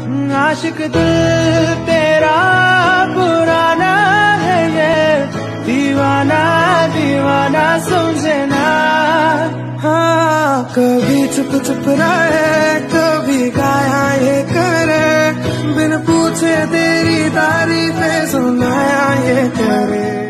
आशिक दिल तेरा पुराना है ये, दीवाना दीवाना समझे ना। हाँ, कभी चुप चुप रहे, कभी गाया ये करे, बिन पूछे तेरी तारीफें सुनाया ये करे।